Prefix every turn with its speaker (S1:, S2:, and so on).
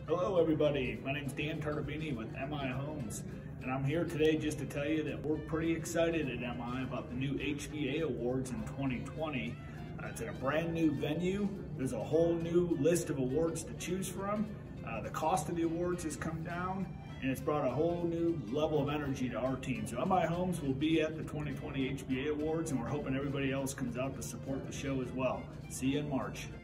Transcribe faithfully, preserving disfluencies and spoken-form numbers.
S1: Hello everybody, my name is Dan Tartabini with M I Homes, and I'm here today just to tell you that we're pretty excited at M I about the new H B A Awards in twenty twenty. Uh, it's in a brand new venue. There's a whole new list of awards to choose from. Uh, the cost of the awards has come down, and it's brought a whole new level of energy to our team. So M I Homes will be at the twenty twenty H B A Awards, and we're hoping everybody else comes out to support the show as well. See you in March.